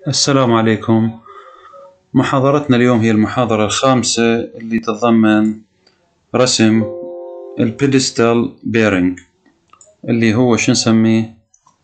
السلام عليكم. محاضرتنا اليوم هي المحاضرة الخامسة اللي تتضمن رسم البيدستال بيرنج اللي هو شو نسميه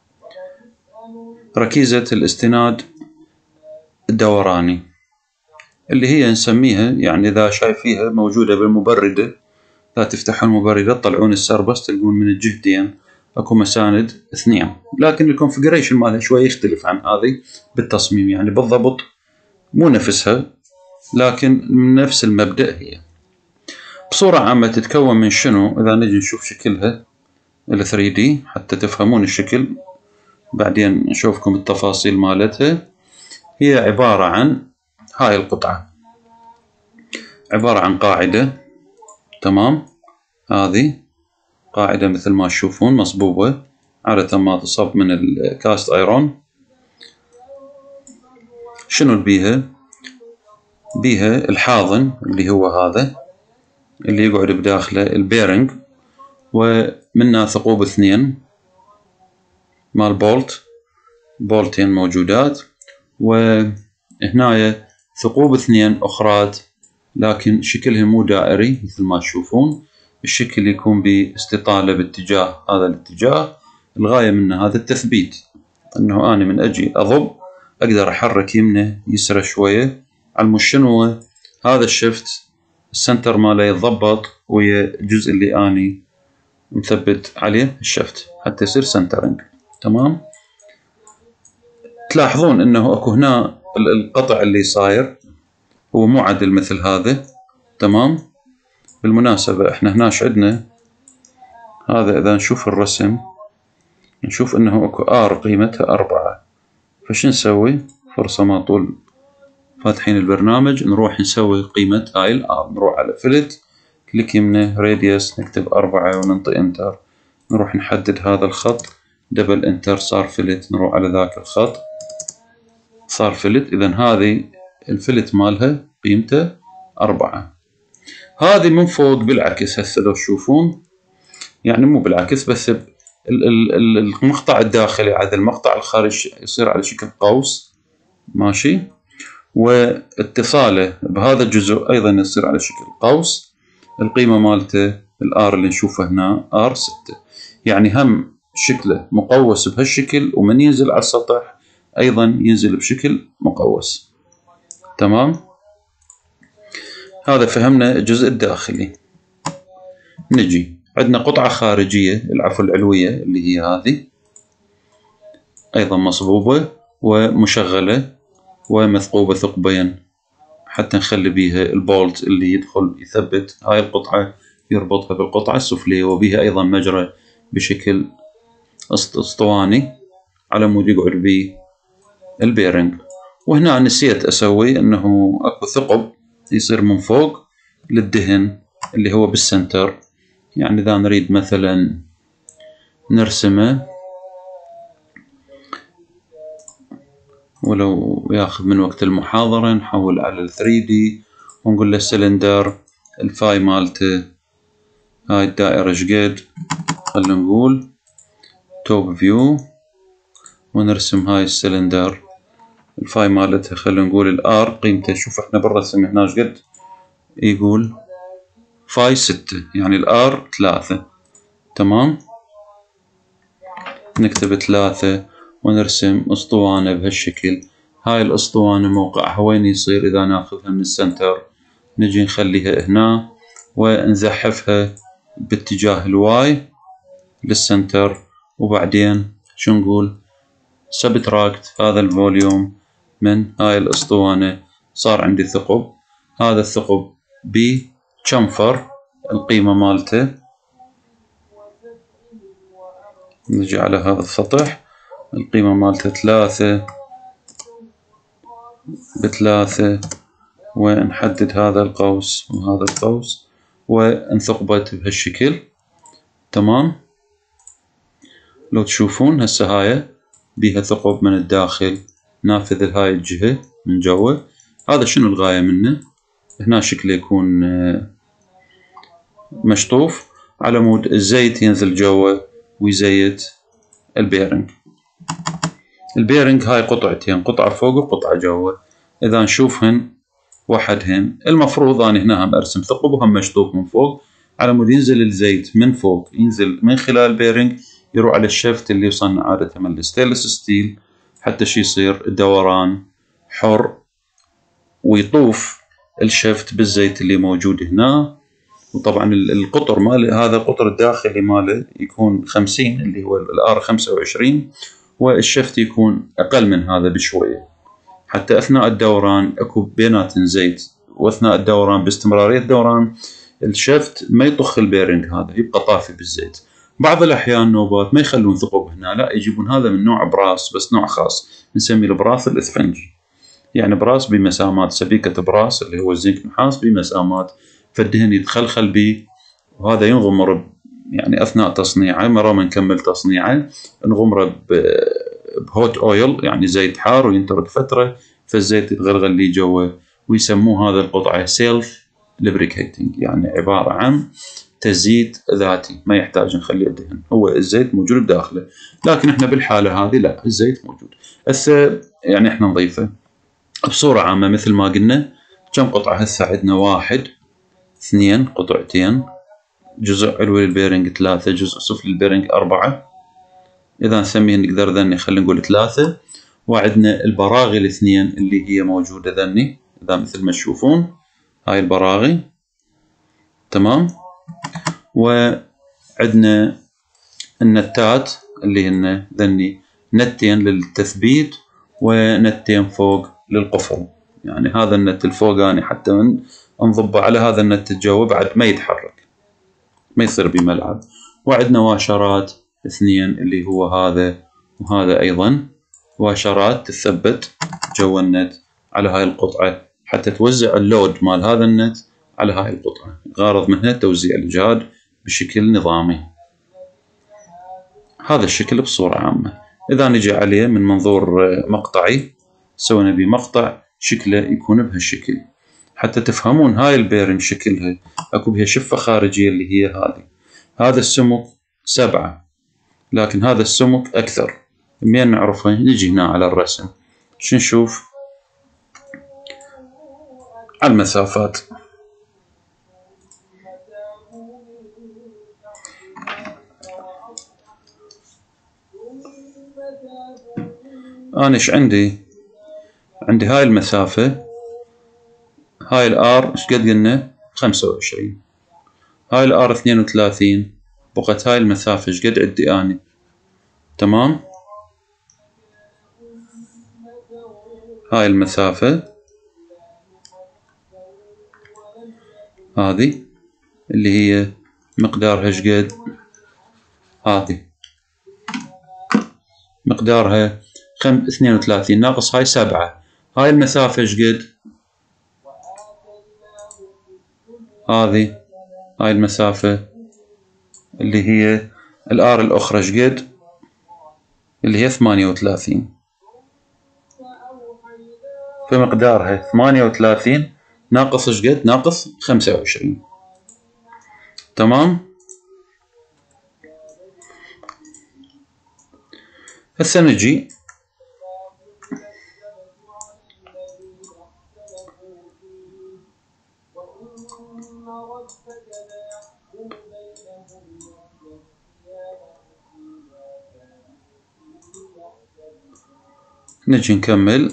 ركيزة الاستناد الدوراني، اللي هي نسميها يعني إذا شايفيها موجودة بالمبردة، لا تفتحون المبردة تطلعون السربس تلقون من الجهتين اكو مساند اثنين، لكن الكونفيجريشن مالها شوي يختلف عن هذه بالتصميم، يعني بالضبط مو نفسها لكن من نفس المبدأ. هي بصورة عامة تتكون من شنو؟ إذا نجي نشوف شكلها ال 3D حتى تفهمون الشكل، بعدين نشوفكم التفاصيل مالتها. هي عبارة عن هاي القطعة، عبارة عن قاعدة، تمام؟ هذه قاعدة مثل ما تشوفون مصبوبة، عادة ما تصب من الكاست ايرون. شنو بيها؟ بيها الحاضن اللي هو هذا اللي يقعد بداخله البيرنج، ومنها ثقوب اثنين مال بولتين موجودات، وهنا ثقوب اثنين أخرات لكن شكلها مو دائري مثل ما تشوفون، الشكل يكون باستطالة باتجاه هذا الاتجاه. الغاية من هذا التثبيت، أنه أنا من أجي أضب أقدر أحرك يمنه يسرى شوية على شنو هذا الشفت السنتر ماله يتضبط ويا الجزء اللي أني مثبت عليه الشفت حتى يصير سنترنج. تمام؟ تلاحظون انه اكو هنا القطع اللي صاير هو مو عدل مثل هذا. تمام؟ بالمناسبة احنا هناش عندنا هذا، اذا نشوف الرسم نشوف انه اكو ار قيمتها 4، فش نسوي؟ فرصة ما طول فاتحين البرنامج، نروح نسوي قيمة هاي الار، نروح على فلت كليك يمنه راديوس نكتب 4 وننطي انتر، نروح نحدد هذا الخط دبل انتر صار فلت، نروح على ذاك الخط صار فلت. إذا هذه الفلت مالها قيمته 4. هذه من فوق بالعكس، هسه لو تشوفون يعني مو بالعكس بس المقطع الداخلي على المقطع الخارجي يصير على شكل قوس، ماشي، واتصاله بهذا الجزء أيضا يصير على شكل قوس. القيمة مالته الآر اللي نشوفه هنا آر 6، يعني هم شكله مقوس بهالشكل، ومن ينزل على السطح أيضا ينزل بشكل مقوس. تمام؟ هذا فهمنا الجزء الداخلي. نجي عندنا قطعة خارجية العفو العلوية اللي هي هذه، أيضا مصبوبة ومشغلة ومثقوبة ثقبين حتى نخلي بيها البولت اللي يدخل يثبت هاي القطعة يربطها بالقطعة السفلية، وبيها أيضا مجرى بشكل اسطواني على مود يقعد بيه البيرنج. وهنا نسيت أسوي أنه أكو ثقب يصير من فوق للدهن اللي هو بالسنتر، يعني إذا نريد مثلا نرسمه ولو ياخذ من وقت المحاضرة نحول على 3D ونقول له سلندر الفاي مالته هاي الدائرة شقد، خلينا نقول توب فيو ونرسم هاي السلندر الفاي مالتها، خلينا نقول الار قيمته، شوف احنا بالرسم هنا شقد يقول فاي 6، يعني الار 3. تمام؟ نكتب 3 ونرسم اسطوانة بهالشكل. هاي الاسطوانة موقعها وين يصير؟ اذا ناخذها من السنتر نجي نخليها هنا ونزحفها باتجاه الواي للسنتر، وبعدين شو نقول؟ سبتراكت هذا الفوليوم من هاي الاسطوانة، صار عندي ثقب، هذا الثقب بشنفر القيمة مالته. نجي على هذا السطح القيمة مالته 3 ب3، ونحدد هذا القوس وهذا القوس ونثقبت بهالشكل. تمام؟ لو تشوفون هسه هاي بيها ثقب من الداخل نافذ لهاي الجهة من جوا. هذا شنو الغاية منه؟ هنا شكله يكون مشطوف على مود الزيت ينزل جوا ويزيت البيرنج. البيرنج هاي قطعتين، قطعة فوق وقطعة جوا. إذا نشوفهن وحدهن المفروض أنا هنا هم أرسم ثقب وهم مشطوب من فوق على مود ينزل الزيت من فوق، ينزل من خلال البيرنج يروح على الشفت اللي يصنع عادة من الستينلس ستيل، حتى شي يصير دوران حر ويطوف الشفت بالزيت اللي موجود هنا. وطبعا القطر مال هذا القطر الداخلي ماله يكون 50 اللي هو الار 25، والشفت يكون اقل من هذا بشويه، حتى اثناء الدوران اكو بيناتن زيت، واثناء الدوران باستمراريه الدوران الشفت ما يطخ البيرنج هذا، يبقى طافي بالزيت. بعض الاحيان نوبات ما يخلون ثقب هنا، لا يجيبون هذا من نوع براس، بس نوع خاص نسميه البراس الاسفنج، يعني براس بمسامات، سبيكة براس اللي هو الزنك نحاس بمسامات، فالدهن يتخلخل به، وهذا ينغمر يعني أثناء تصنيعه. مرة ما نكمل تصنيعه نغمره بهوت أويل يعني زيت حار، وينطرد فترة فالزيت يتغلغل لي جوا، ويسموه هذا القطعة سيلف ليبريكيتنج، يعني عبارة عن تزييت ذاتي، ما يحتاج نخليه الدهن، هو الزيت موجود بداخله. لكن احنا بالحالة هذه لا، الزيت موجود هسه يعني احنا نضيفه بصورة عامة مثل ما قلنا. كم قطعة هسه عندنا؟ 1 2 قطعتين، جزء علوي للبيرنج 3، جزء سفلي للبيرنج 4، إذا نسميه نقدر ذني خلينا نقول 3. وعندنا البراغي الاثنين اللي هي موجودة ذني، إذا مثل ما تشوفون هاي البراغي، تمام. وعندنا النتات اللي هن ذني نتين للتثبيت ونتين فوق للقفل، يعني هذا النت الفوقاني حتى من نضبه على هذا النت الجوي بعد ما يتحرك، ما يصير بملعب. وعندنا واشرات 2 اللي هو هذا وهذا أيضا، واشرات تثبت جوا النت على هاي القطعة حتى توزع اللود مال هذا النت على هاي القطعة، غرض منها توزيع الإجهاد بشكل نظامي. هذا الشكل بصورة عامة. إذا نجي عليه من منظور مقطعي، سوينا به مقطع شكله يكون بهالشكل حتى تفهمون هاي البيرنج شكلها اكو بها شفة خارجية اللي هي هذه. هذا السمك 7، لكن هذا السمك أكثر. منين نعرفه؟ نجي هنا على الرسم، شو نشوف؟ على المسافات. أنا إيش عندي هاي المسافة، هاي الآر إيش قد قلنا؟ 25، هاي الآر 32، بقت هاي المسافة إيش قد عندي أنا؟ تمام. هاي المسافة هذه اللي هي مقدارها إيش قد؟ هذه مقدارها 32 ناقص هاي 7، هاي المسافة إيش قد؟ هذه هاي المسافة اللي هي الآر الأخرى إيش قد؟ اللي هي 38، فمقدارها 38 ناقص إيش قد؟ ناقص 25، تمام. هسه نجي نكمل.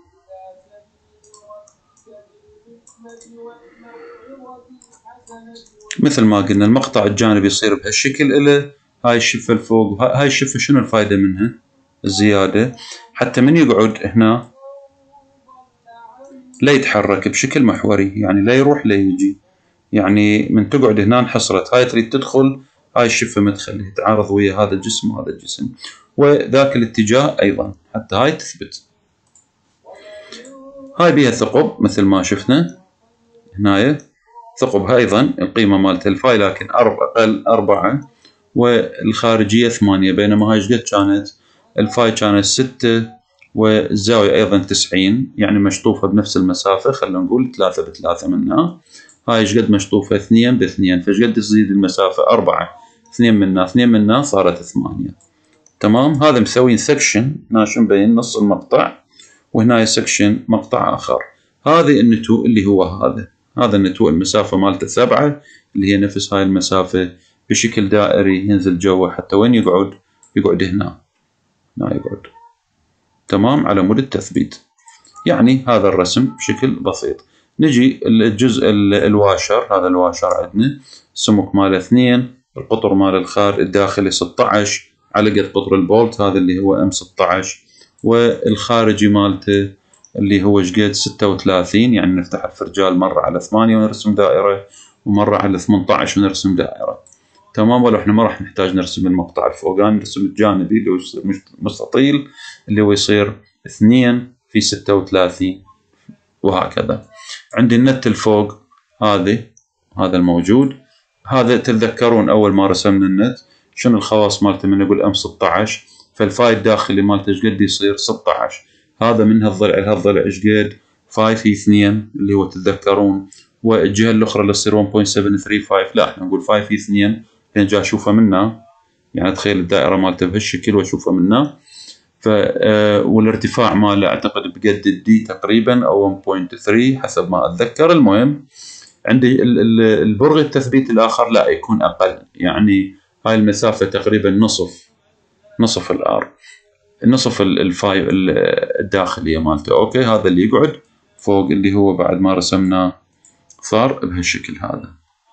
مثل ما قلنا المقطع الجانبي يصير بهالشكل، إلى هاي الشفة الفوق. هاي الشفة شنو الفائدة منها؟ الزيادة حتى من يقعد هنا لا يتحرك بشكل محوري، يعني لا يروح لا يجي، يعني من تقعد هنا انحصرت، هاي تريد تدخل هاي الشفة مدخل يتعارض ويا هذا الجسم وهذا الجسم، وذاك الاتجاه أيضا حتى هاي تثبت. هاي بيها ثقب مثل ما شفنا هنايا، ثقبها أيضا القيمة مالت الفاي لكن أقل 4، والخارجية 8، بينما هاي قد كانت؟ الفاي كانت 6 والزاوية أيضا 90، يعني مشطوفة بنفس المسافة، خلينا نقول 3 ب3 منها. هاي ايش قد مشطوفة؟ 2 ب2، فايش قد تزيد المسافة؟ 4، 2 منها صارت 8، تمام. هذا مسوين سكشن هنا شو مبين نص المقطع، وهنا سكشن مقطع آخر. هذه النتوء اللي هو هذا النتوء المسافة مالته 7 اللي هي نفس هاي المسافة بشكل دائري ينزل جوا حتى وين يقعد؟ يقعد هنا يقعد. تمام، على مود التثبيت. يعني هذا الرسم بشكل بسيط. نجي الجزء الواشر. هذا الواشر عندنا السمك ماله 2، القطر مال الخارج الداخلي 16 على قد قطر البولت هذا اللي هو M16، والخارجي مالته اللي هو شقد 36. يعني نفتح الفرجال مرة على 8 ونرسم دائرة، ومرة على 18 ونرسم دائرة. تمام. ولو احنا ما راح نحتاج نرسم المقطع الفوقاني، نرسم الجانبي اللي هو مستطيل اللي هو يصير 2 في 36 وهكذا. عندي النت الفوق هذا الموجود. هذا تتذكرون اول ما رسمنا النت شنو الخواص مالته؟ من نقول M16 فالفاي الداخلي مالته ايش قد يصير؟ 16. هذا من هالضلع لهالضلع ايش قد؟ 5 في 2 اللي هو تتذكرون، والجهه الاخرى اللي تصير 1.735. لا احنا نقول 5 في 2 لان جاي اشوفها منه. يعني اتخيل الدائره مالته بهالشكل واشوفها منه. والارتفاع ماله اعتقد بقد الدي تقريبا او 1.3 حسب ما اتذكر. المهم عندي البرغي التثبيت الاخر لا يكون اقل، يعني هاي المسافه تقريبا نصف الار، نصف الفاي الداخليه مالته. اوكي، هذا اللي يقعد فوق اللي هو بعد ما رسمناه صار بهالشكل هذا.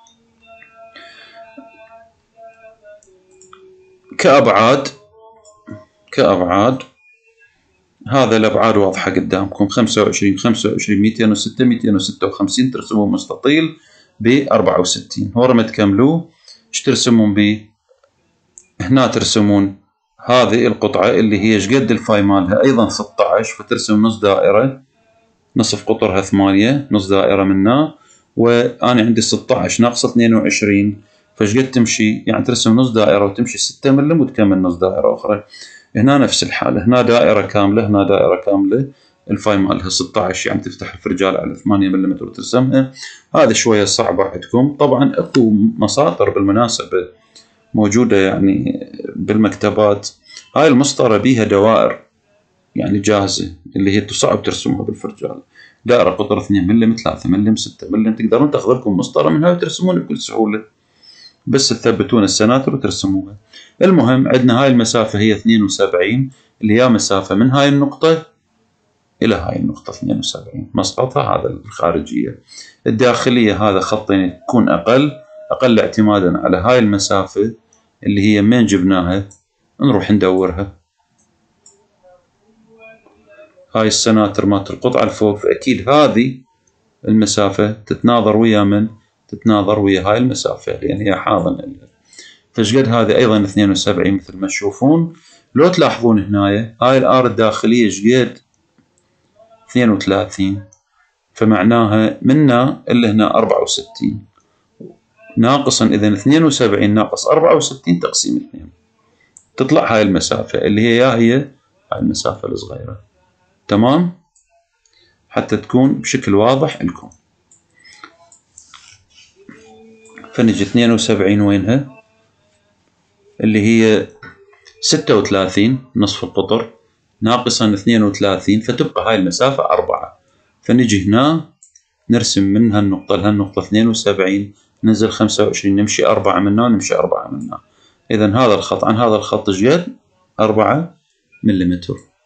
كأبعاد هذا الأبعاد واضحة قدامكم. 25 25 206 256 ترسمون مستطيل ب 64. ورا ما تكملوه ايش ترسمون به؟ هنا ترسمون هذه القطعة اللي هي ايش قد الفاي مالها؟ أيضا 16. فترسم نص دائرة، نصف قطرها 8، نص دائرة منها. وأنا عندي 16 ناقص 22 فايش قد تمشي؟ يعني ترسم نص دائرة وتمشي 6 ملم وتكمل نص دائرة أخرى. هنا نفس الحالة، هنا دائرة كاملة، هنا دائرة كاملة، الفاي مالها 16 يعني تفتح الفرجال على 8 ملم وترسمها. هذا شوية صعبة عندكم. طبعا اكو مساطر بالمناسبة موجودة يعني بالمكتبات، هاي المسطرة بيها دوائر يعني جاهزة اللي هي صعب ترسموها بالفرجال. دائرة قطر 2 ملم 3 ملم 6 ملم تقدرون تاخذ لكم مسطرة منها وترسمونها بكل سهولة، بس تثبتون السناتر وترسموها. المهم عندنا هاي المسافة هي 72 اللي هي مسافة من هاي النقطة إلى هاي النقطة 72 مسقطها هذا الخارجية. الداخلية هذا خطين تكون أقل اعتمادا على هاي المسافة اللي هي من جبناها نروح ندورها. هاي السناتر مالت القطعة الفوق، فأكيد هذه المسافة تتناظر ويا من؟ تتناظر ويا هاي المسافة لأن هي حاضنة. فايش قد هذه أيضا 72 مثل ما تشوفون. لو تلاحظون هنايا هاي الآر الداخلية ايش قد؟ 32. فمعناها منا اللي هنا 64 ناقصا إذا 72 ناقص 64 تقسيم 2 تطلع هاي المسافة اللي هي هاي المسافة الصغيرة. تمام، حتى تكون بشكل واضح لكم. فنجي 72 وينها؟ اللي هي 36 نصف القطر ناقصا 32 فتبقى هاي المسافة 4. فنجي هنا نرسم من هالنقطة لهالنقطة 72 ننزل 25 نمشي 4 منها ونمشي 4 منها. إذا هذا الخط عن هذا الخط ايش قد؟ 4 ملم.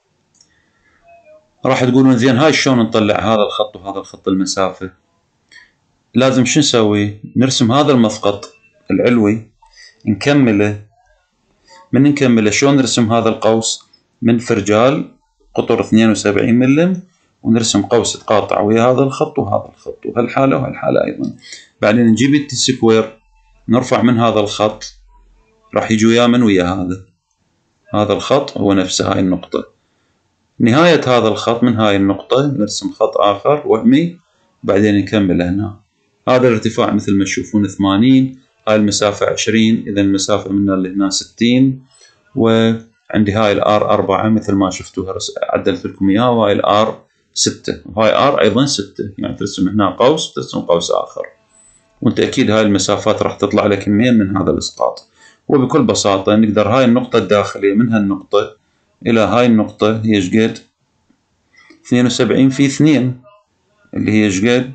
راح تقولون زين هاي شلون نطلع هذا الخط وهذا الخط المسافة؟ لازم شو نسوي؟ نرسم هذا المسقط العلوي نكمله. من نكمله شلون نرسم هذا القوس؟ من فرجال قطر 72 ملم ونرسم قوس تقاطع ويا هذا الخط وهذا الخط وهالحالة وهالحالة أيضا. بعدين نجيب التي سكوير نرفع من هذا الخط راح يجي ويا من؟ ويا هذا الخط هو نفسه هاي النقطة. نهاية هذا الخط من هاي النقطة نرسم خط آخر وهمي بعدين نكمل هنا. هذا الارتفاع مثل ما تشوفون 80. هاي المسافة 20 إذا المسافة من اللي هنا 60. وعندي هاي الآر 4 مثل ما شفتوها عدلت لكم إياها، وهاي الآر 6 وهاي آر أيضا 6. يعني ترسم هنا قوس ترسم قوس آخر. وأنت أكيد هاي المسافات راح تطلع لك منين؟ من هذا الإسقاط. وبكل بساطة نقدر هاي النقطة الداخلية من هالنقطة إلى هاي النقطة هي شقد 72 في 2 اللي هي شقد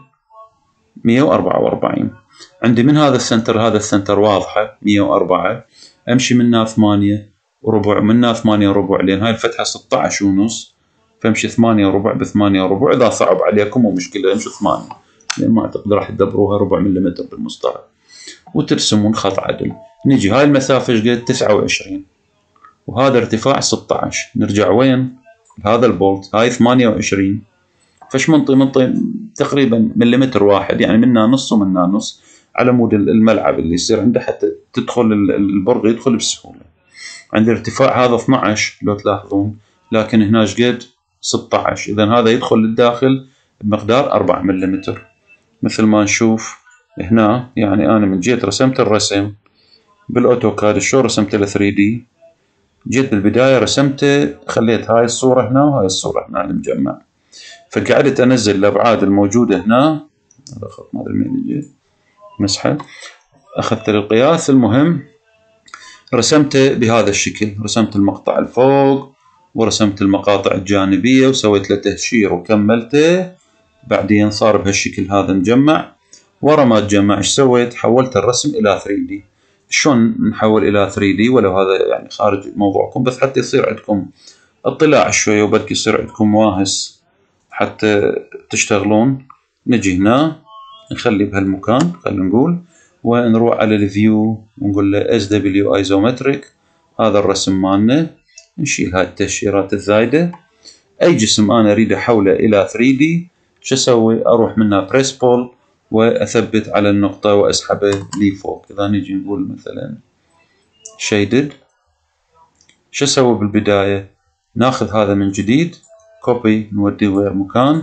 144. عندي من هذا السنتر هذا السنتر واضحة 104، أمشي منها 8 وربع، منها 8 وربع، لأن هاي الفتحة 16 ونص، فامشي 8 وربع ب8 وربع. إذا صعب عليكم مو مشكلة امشوا 8، لأن ما أعتقد راح تدبروها ربع مليمتر بالمسطرة، وترسمون خط عدل. نجي هاي المسافة شقد 29 وهذا ارتفاع 16، نرجع وين؟ هذا البولت هاي 28، فش منطي تقريبا مليمتر واحد، يعني منها نص ومنها نص على مود الملعب اللي يصير عنده حتى تدخل البرغ يدخل بسهولة. عند الارتفاع هذا 12 لو تلاحظون، لكن هنا شقد 16، إذا هذا يدخل للداخل بمقدار 4 مليمتر مثل ما نشوف هنا. يعني أنا من جيت رسمت الرسم بالأوتوكاد، شلون رسمت ال 3D؟ جيت بالبداية رسمته، خليت هاي الصورة هنا وهاي الصورة هنا المجمع، فقعدت أنزل الأبعاد الموجودة هنا. هذا خط ما أدري من يجي مسحة، أخذت القياس. المهم رسمته بهذا الشكل، رسمت المقطع الفوق ورسمت المقاطع الجانبية وسويت له تهشير وكملته. بعدين صار بهالشكل هذا مجمع. ورا ما تجمع ايش سويت؟ حولت الرسم إلى 3D. شلون نحول إلى 3D ولو هذا يعني خارج موضوعكم، بس حتى يصير عندكم اطلاع شوية وبلكي يصير عندكم واهس حتى تشتغلون. نجي هنا نخلي بهالمكان، خلينا نقول، ونروح على الفيو ونقول له SW ايزومتريك. هذا الرسم مالنا، نشيل هاي التهشيرات الزايدة. أي جسم أنا أريد أحوله إلى 3D شو أسوي؟ أروح منها بريس بول وأثبت على النقطة وأسحبه لي فوق. إذا نجي نقول مثلا شيدد، شو أسوي بالبداية؟ ناخذ هذا من جديد كوبي نوديه غير مكان،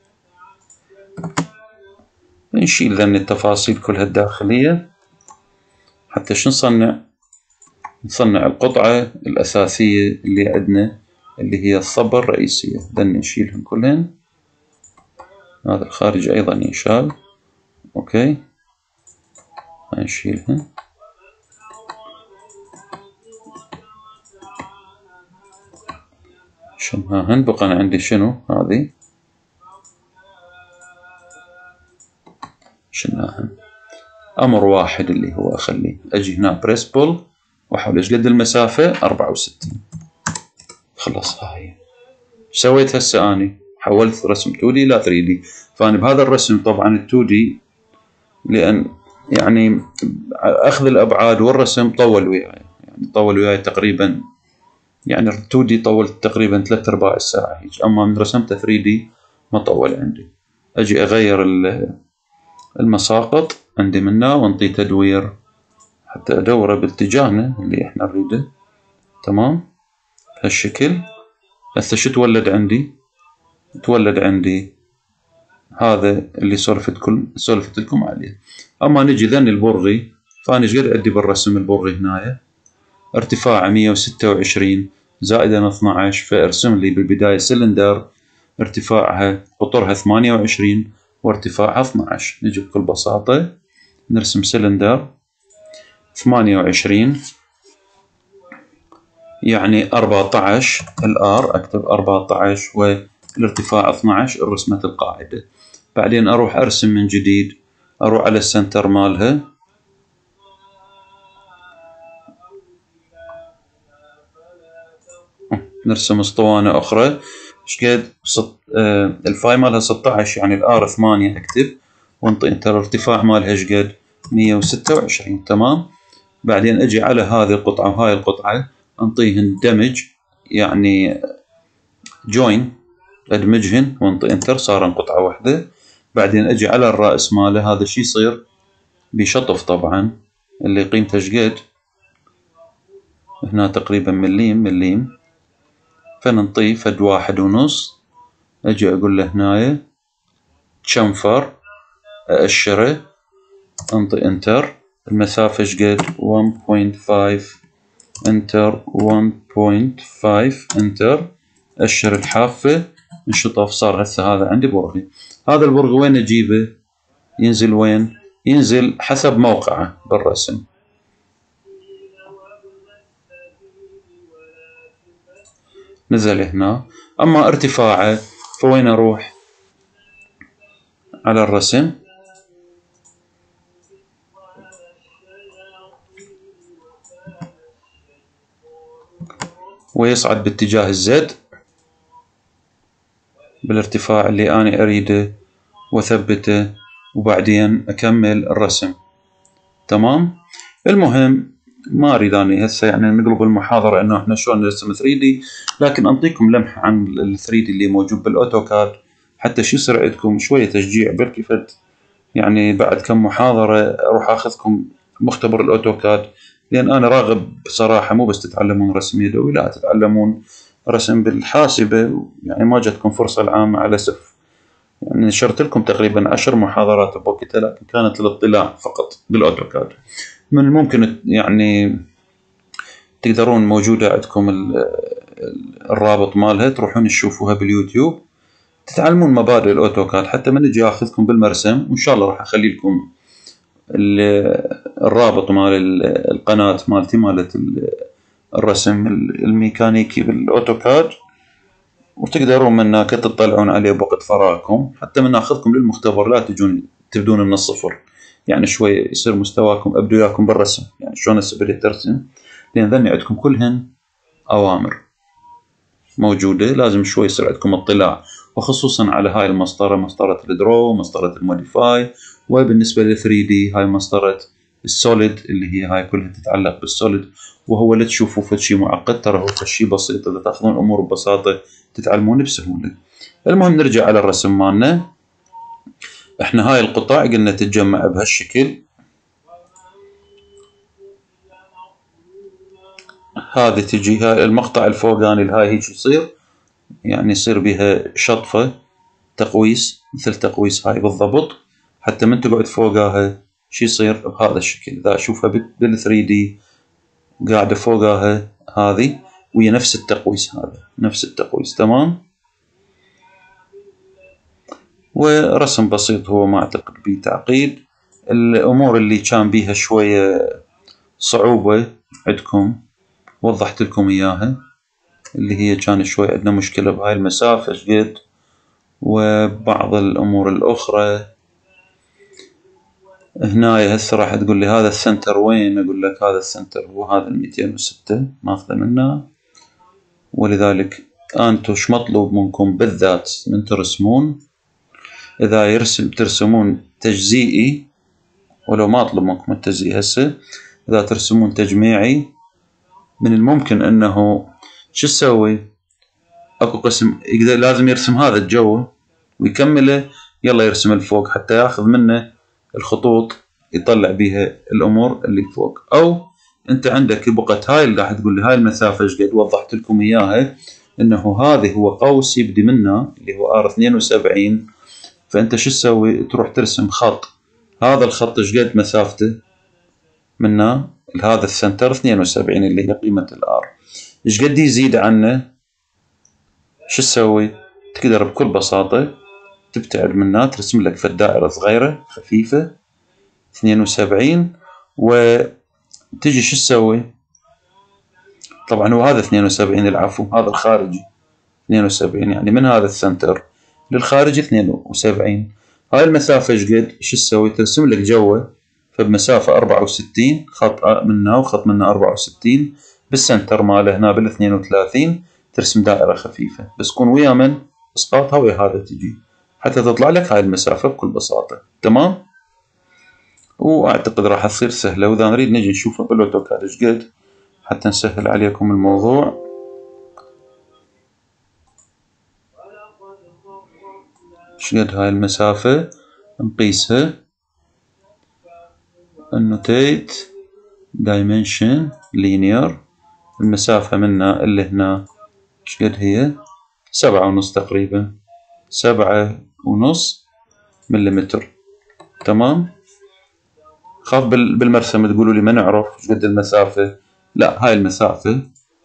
نشيل ذن التفاصيل كلها الداخلية حتى شو نصنع؟ نصنع القطعة الأساسية اللي عندنا اللي هي الصبة الرئيسية. ذن نشيلهم كلهن. هذا الخارج أيضا ينشال. أوكي، نشيلهن. شنهاهن بقى أنا عندي شنو هذه؟ شنهاهن أمر واحد اللي هو أخليه أجي هنا بريس بول وأحول إيش قد المسافة؟ 64. خلاص هاي سويت هسه أني حولت رسم 2D إلى 3D. فأنا بهذا الرسم طبعا ال 2D لأن يعني أخذ الأبعاد والرسم طول وياي، يعني طول وياي تقريبا، يعني ال 2D طول تقريبا 3/4 الساعة هيك، أما من رسمته 3D ما طول عندي. أجي أغير المساقط عندي منه وانطي تدوير حتى أدوره باتجاهنا اللي احنا نريده. تمام هالشكل. هسه شو تولد عندي؟ تولد عندي هذا اللي سولفت لكم عليه. اما نجي ذن البرغي، فانا ايش قد عندي بالرسم البرغي هنا؟ ارتفاعه 126 زائدا 12، فارسم لي بالبداية سلندر ارتفاعها قطرها 28 وارتفاعها 12. نجي بكل بساطة نرسم سلندر 28 يعني 14 الار، اكتب 14 والارتفاع 12 رسمة القاعدة. بعدين اروح ارسم من جديد، اروح على السنتر مالها، نرسم اسطوانة اخرى شقد الفاي مالها 16 يعني الار 8 اكتب وانطي انتر. الارتفاع مالها شقد 126. تمام. بعدين اجي على هذه القطعة وهاي القطعة انطيهن دمج يعني جوين، ادمجهن وانطي انتر صارن قطعة واحدة. بعدين اجي على الرأس ماله، هذا شي يصير بشطف طبعا اللي قيمته شقد هنا تقريبا مليم، فننطيه فد 1.5. اجي اقول له هنايا تشنفر، ااشره، انطي انتر. المسافة شقد 1.5 انتر 1.5 انتر. اشر الحافة انشطف. صار هسه هذا عندي برغي. هذا البرغي وين اجيبه؟ ينزل وين؟ ينزل حسب موقعه بالرسم. نزل هنا. أما ارتفاعه فوين أروح؟ على الرسم، ويصعد باتجاه الزد بالارتفاع اللي أنا أريده وأثبته، وبعدين أكمل الرسم. تمام. المهم ما أريد أني هسه يعني نقلب المحاضرة إنه إحنا شلون نرسم 3D، لكن أعطيكم لمحة عن ال 3D اللي موجود بالأوتوكاد حتى شو يصير عندكم شوية تشجيع. بركي يعني بعد كم محاضرة أروح أخذكم مختبر الأوتوكاد، لأن أنا راغب بصراحة مو بس تتعلمون رسم يدوي، لا تتعلمون رسم بالحاسبة. يعني ما جتكم فرصة العام مع الأسف. يعني نشرت لكم تقريبا 10 محاضرات بوقتها، لكن كانت للاطلاع فقط بالأوتوكاد. من الممكن يعني تقدرون موجودة عندكم الرابط مالها، تروحون تشوفوها باليوتيوب، تتعلمون مبادئ الأوتوكاد حتى من نجي أخذكم بالمرسم. وإن شاء الله راح أخلي لكم الرابط مال القناة مالتي مالت الرسم الميكانيكي بالأوتوكاد، وتقدرون من هناك تطلعون عليه بوقت فراغكم حتى من ناخذكم للمختبر. لا تجون تبدون من الصفر، يعني شوي يصير مستواكم أبدو وياكم بالرسم، يعني شلون هسه بديت أرسم، لأن ذني عندكم كلهن أوامر موجودة، لازم شوي يصير عندكم اطلاع، وخصوصا على هاي المسطرة، مسطرة الدرو، مسطرة الموديفاي. وبالنسبة ل 3D هاي مسطرة السوليد اللي هي هاي كلها تتعلق بالسوليد. وهو لا تشوفوا فد شي معقد، ترى هو فد شي بسيط، إذا تاخذون الأمور ببساطة تتعلمون بسهولة. المهم نرجع على الرسم مالنا. احنا هاي القطع قلنا تتجمع بهالشكل. هذه تجي هاي المقطع الفوقاني الهاي هيك يصير، يعني يصير بها شطفة تقويس مثل تقويس هاي بالضبط، حتى من تقعد فوقاها شي يصير بهذا الشكل. إذا أشوفها بال 3D قاعدة فوقاها هذه، وهي نفس التقويس، هذا نفس التقويس. تمام. ورسم بسيط، هو ما أعتقد به تعقيد. الأمور اللي كان بيها شوية صعوبة عندكم وضحت لكم إياها، اللي هي كان شوي عندنا مشكلة بهاي المسافة شقد، وبعض الأمور الأخرى. هنا هسه راح تقول لي هذا السنتر وين؟ أقول لك هذا السنتر هو هذا 206 ماخذه منه. ولذلك أنتم ايش مطلوب منكم بالذات من ترسمون؟ إذا ترسمون تجزيئي، ولو ما أطلب منكم التجزيء هسه، إذا ترسمون تجميعي من الممكن أنه شو تسوي؟ أكو قسم يقدر لازم يرسم هذا الجو ويكمله، يلا يرسم الفوق حتى ياخذ منه الخطوط يطلع بيها الأمور اللي فوق. أو أنت عندك بقت هاي اللي راح تقول لي هاي المسافة ايش قد، وضحت لكم إياها إنه هذه هو قوس يبدي منه اللي هو R72. فأنت شو تسوي؟ تروح ترسم خط، هذا الخط ايش قد مسافته منه لهذا السنتر 72 اللي هي قيمة الآر، ايش قد يزيد عنه شو تسوي؟ تقدر بكل بساطة تبتعد منها، ترسم لك في دائرة صغيرة خفيفة 72، وتجي شو تسوي؟ طبعا هو هذا 72 العفو، هذا الخارجي 72، يعني من هذا السنتر للخارج 72. هاي المسافة ايش قد؟ شو تسوي؟ ترسم لك جوه فبمسافة 64 خط منها وخط منها 64 بالسنتر ماله هنا بال 32، ترسم دائرة خفيفة بس تكون ويا من؟ اسقاطها ويا هذا تجي حتى تطلع لك هاي المسافة بكل بساطة. تمام. واعتقد راح تصير سهلة، واذا نريد نجي نشوفها بالاوتوكاد ايش قد حتى نسهل عليكم الموضوع. ايش قد هاي المسافة نقيسها، annotate dimension linear، المسافة منا اللي هنا ايش قد هي؟ 7.5 تقريبا، 7.5 مليمتر. تمام. خاف بالمرسم تقولوا لي ما نعرف ايش قد المسافة، لا هاي المسافة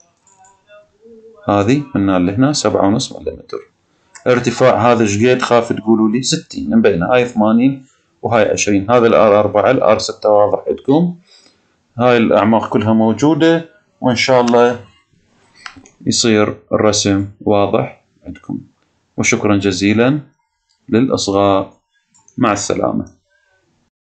هذه من هنا لهنا 7.5 مليمتر. ارتفاع هذا ايش قد؟ خاف تقولوا لي 60 مبينة، هاي 80 وهاي 20. هذا الار 4 الار 6 واضح عندكم. هاي الاعماق كلها موجودة، وان شاء الله يصير الرسم واضح عندكم. وشكرا جزيلا للإصغاء، مع السلامة.